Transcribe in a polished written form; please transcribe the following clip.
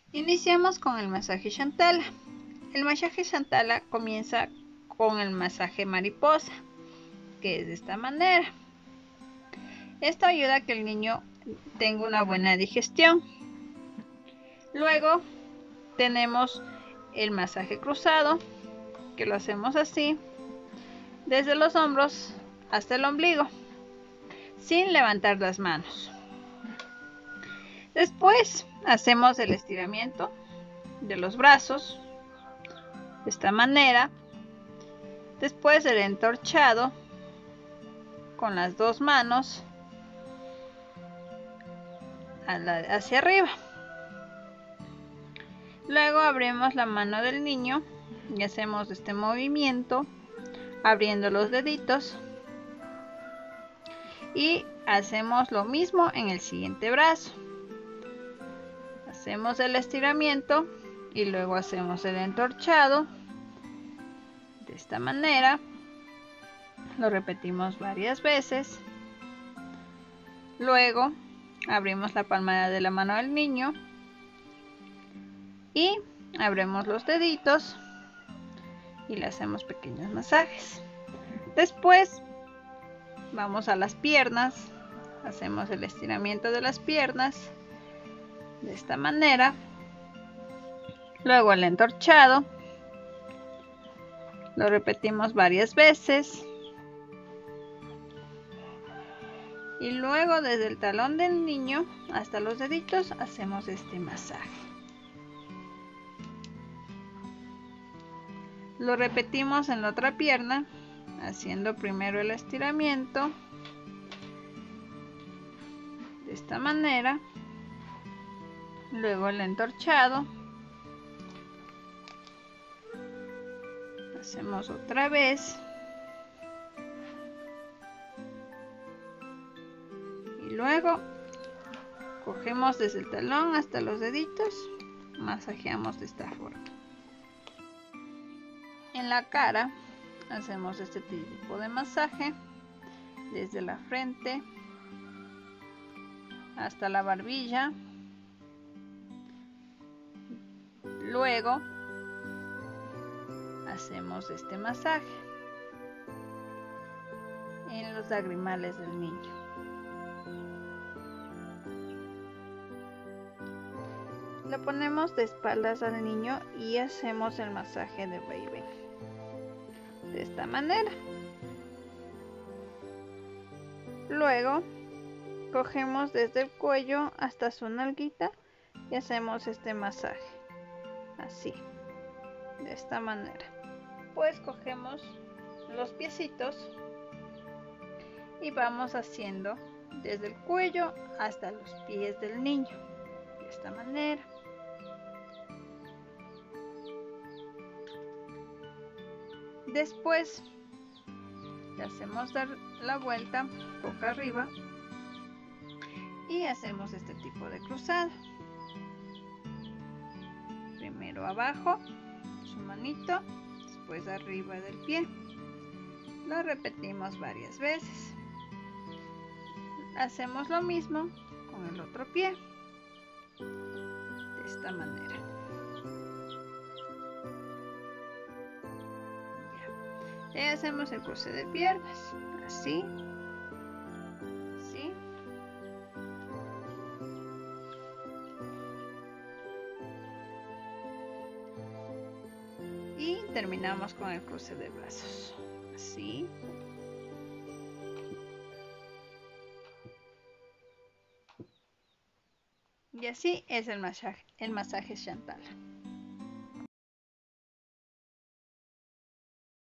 Iniciamos con el masaje Shantala. El masaje Shantala comienza con el masaje mariposa, que es de esta manera. Esto ayuda a que el niño tenga una buena digestión. Luego tenemos el masaje cruzado, que lo hacemos así, desde los hombros hasta el ombligo, sin levantar las manos. Después hacemos el estiramiento de los brazos, de esta manera. Después el entorchado con las dos manos hacia arriba. Luego abrimos la mano del niño y hacemos este movimiento abriendo los deditos, y hacemos lo mismo en el siguiente brazo. Hacemos el estiramiento y luego hacemos el entorchado de esta manera. Lo repetimos varias veces. Luego abrimos la palma de la mano del niño y abrimos los deditos y le hacemos pequeños masajes. Después vamos a las piernas, hacemos el estiramiento de las piernas de esta manera. Luego el entorchado, lo repetimos varias veces. Y luego desde el talón del niño hasta los deditos hacemos este masaje. Lo repetimos en la otra pierna, haciendo primero el estiramiento de esta manera, luego el entorchado, hacemos otra vez y luego cogemos desde el talón hasta los deditos, masajeamos de esta forma. En la cara hacemos este tipo de masaje desde la frente hasta la barbilla. Luego hacemos este masaje en los lagrimales del niño. Lo ponemos de espaldas al niño y hacemos el masaje de baby de esta manera. Luego cogemos desde el cuello hasta su nalguita y hacemos este masaje así, de esta manera. Pues cogemos los piecitos y vamos haciendo desde el cuello hasta los pies del niño de esta manera. Después le hacemos dar la vuelta boca arriba y hacemos este tipo de cruzado. Primero abajo su manito, después arriba del pie. Lo repetimos varias veces. Hacemos lo mismo con el otro pie de esta manera. Y hacemos el cruce de piernas así, así. Y terminamos con el cruce de brazos así. Y así es el masaje Shantala.